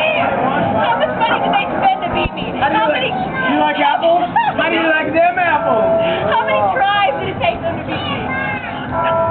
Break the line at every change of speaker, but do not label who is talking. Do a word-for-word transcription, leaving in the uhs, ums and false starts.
How much money did they spend to beat me?
How
How
do
many?
you, you like apples? How do you like them apples?
How many tries did it take them to beat me?